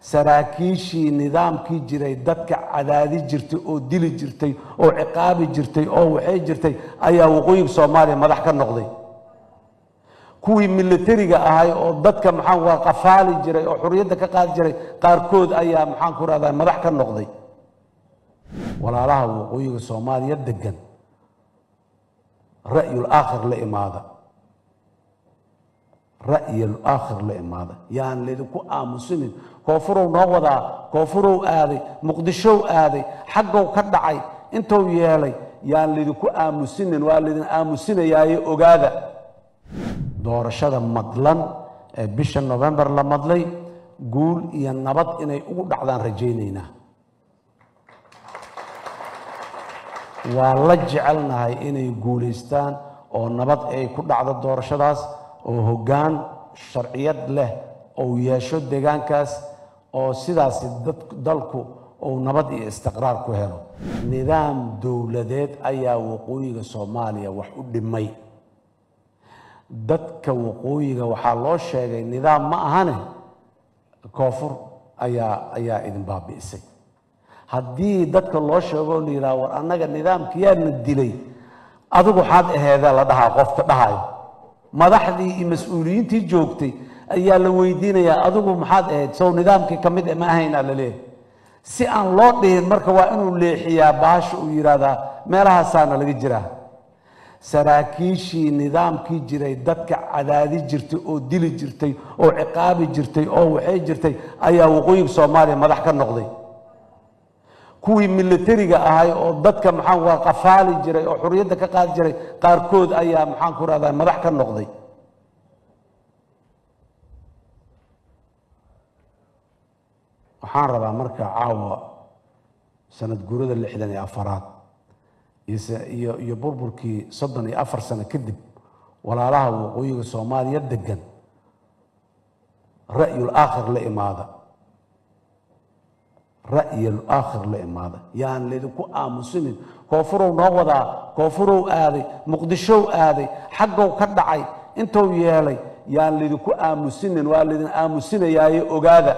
saraakiishii nidaamkii jiray dadka cadaadi jirtay oo dili jirtay oo ciqaabi jirtay oo waxay jirtay ayaa waqooyiga Soomaaliya madax ka noqday kuwii militariga ahay oo dadka maxaan waa qafaali jiray oo xuriyadda ka qaadi jiray qaarkood ayaa maxaan ku raadaan madax ka noqday walaalaha waqooyiga Soomaaliya degan ra'yul aakhir la imaada ra'yul aakhir la imaada yaan leedku aamusinin koonfurow noo wadaa koonfurow aaday muqdisho aaday xaggow ka dhacay intuu yeelay yaan leedku aamusinin waa leedin aamusinayay ogaada doorashada madlan ee bisha November la madlay guul iyo nabad inay ugu dhacdaan rajaynaynaa waa la jecelnahay inay guuleystaan oo nabad ay ku dhacdo doorashadaas oo hoggaan sharciyad leh oo yeesho deegaankaas oo sidaas dalku oo nabad iyo istiqraar ku helo nidaam dawladeed ayaa waqooyiga Soomaaliya wax u dhimay dadka waqooyiga waxaa loo sheegay nidaam ma ahane koonfur ayaa idin baabi'isay haddii dadka loo sheego la yiraahdo war annaga nidaamkiyaana dilay adigu waxaad aheedaa la dhahaa qofka dhahayo madaxdii iyo mas'uuliyiintii joogtay ayaa la weydiinayaa adigu maxaad ahayd soo nidaamkii ka mid ma ahayna la leeyahay si aan loo dhihin marka waa inuu leexiyaa baasha uu yiraahdaa meelahaasaana laga jiraa saraakiishii nidaamkii jiray dadka cadaadi jirtay oo dili jirtay oo ciqaabi jirtay oo waxay jirtay ayaa waqooyiga Soomaaliya madax ka noqday kuwii militariga ahay oo dadka maxaan waa qafaali jiray oo xuriyadda ka qaadi jiray qaarkood ayaa maxaan ku raadaan madax ka noqday waxaan rabaa marka caawa sanad guurada 64aad iyo burburkii 34 sano kadib walaalaha waqooyiga Soomaaliya degan ra'yul aakhir la imaada ra'yul aakhir la imaada yaan leedku aamusinin koonfurow noo wadaa koonfurow aaday muqdisho aaday xaggow ka dhacay intuu yeelay yaan leedku aamusinin waa leedin aamusinayay ogaada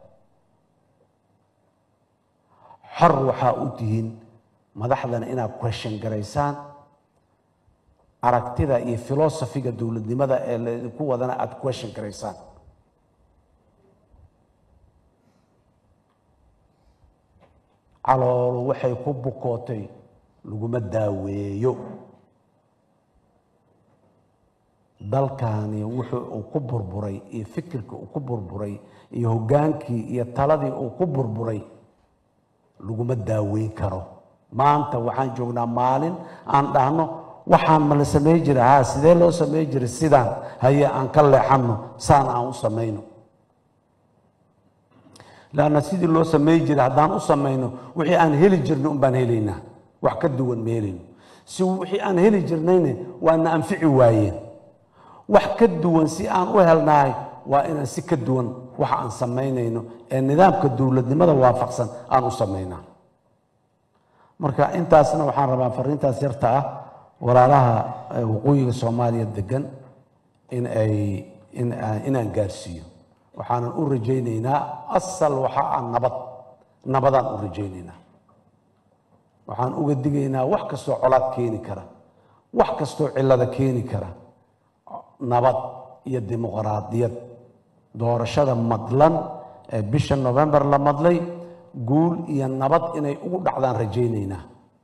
xor waxa u tihiin madaxdana inaad question garaysaan aragtida iyo philosophiga dawladnimada ee leedku wadana aad question garaysaan calool waxay ku bukootay laguma daaweeyo dalkaani wuxuu ku burburay iyo fikirka uu ku burburay iyo hogaankii iyo taladii uu ku burburay laguma daaweyn karo maanta waxaan joognaa maalin aan dhahno waxaan ma la sameey jiraa sidee loo sameey jiray sidaan haye aan ka leexano saan aan u sameeyno laana sidii loo sameey jiray hadaan u sameeyno wixii aan heli jirno un baan helaynaa wax ka duwan meelin si wixii aan heli jirnayna waana anfici waayeen wax ka duwan si aan u helnaay waa inaan si ka duwan wax aan sameeynayno ee nidaamka dawladnimada waafaqsan aan u sameeynaa marka intaasna waxaan rabaa fariintaas yarta ah walaalaha waqooyiga Soomaaliya degan inaan gaarsiiyo waxaan u rajaynaynaa asal waxa aan nabadaan u rajaynaynaa waxaan uga digaynaa wax kasto colaad keeni kara wax kasto cilada keeni kara nabad iyo dimuqraadiyad doorashada madlan ee bisha November la madlay guul iyo nabad inay ugu dhacdaan rajaynaynaa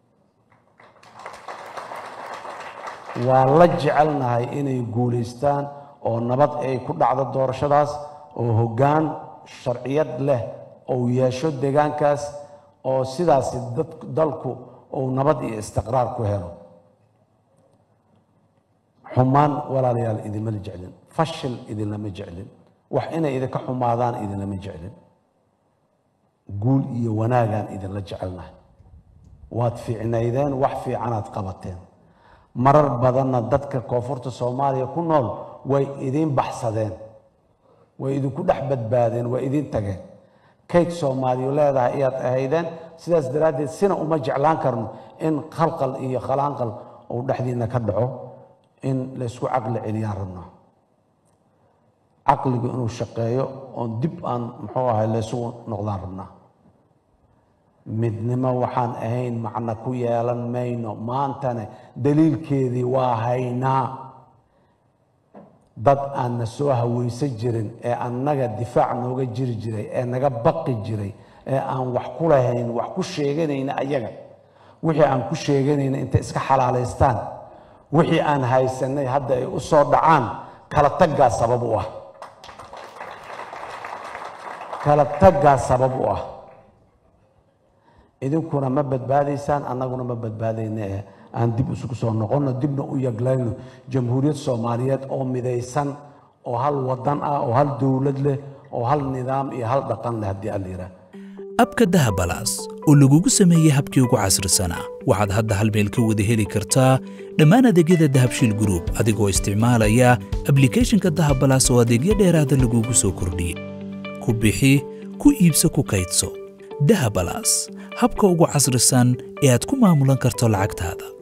waa la jecelnahay inay guuleystaan oo nabad ay ku dhacdo doorashadaas oo hoggaan sharciyad leh oo yeesho deegaankaas oo sidaas dalku oo nabad iyo istiqraar ku helo xumaan walaalayaal idinma jeclin fashil idinlama jeclin wax inay idinka xumaadaan idinlama jeclin guul iyo wanaagaan idinla jecelnahay waad fiicnaydeen wax fiicanaad qabateen marar badanna dadka koonfurta Soomaaliya ku nool way idin baxsadeen way idinku dhex badbaadeen way idin tageen kayd Soomaaliya leedahay ayaad ahaydeen sidaas daraadeed sina uma jeclaan karno in khalqal iyo khalaanqal oo dhaxdiina ka dhaco in la isku aqal celiyaan rabno caqligu inuu shaqeeyo oo dib aan muxuu ahay laysugu noqdaan rabnaa midnimo waxaan ahayn macna ku yeelan mayno maantana daliilkeedii waa haynaa dad aan na soo hawaysan jirin ee annaga difaac nooga jiri jiray ee naga baqi jiray ee aan wax ku lahayn wax ku sheeganayna ayaga wixii aan ku sheeganayna inta iska xalaalaystaan wixii aan haysanay hadda ay u soo dhacaan kala taggaa sabab u ah kala taggaa sabab u ah idinkuna ma badbaadaysaan annaguna ma badbaadayna aan dib isugu soo noqono dibna u yaglayno jamhuuriyad Soomaaliyeed oo midaysan oo hal wadan ah oo hal dawlad leh oo hal nidaam iyo hal dhaqan leh hadii aan leeyahay abka Dahab Plus oo lagugu sameeyay habkii ugu casrisanaa waxaad hadda hal meel ka wada heli kartaa dhammaan adeegyada Dahab Shiil Group adigoo isticmaalaya applicationka Dahab Plus oo adeegyo dheeraad ah lagugu soo kordhiyay ku bixi ku iibso ku kaydso Dahab Plus habka ugu casrisan ee aad ku maamulan karto lacagtaada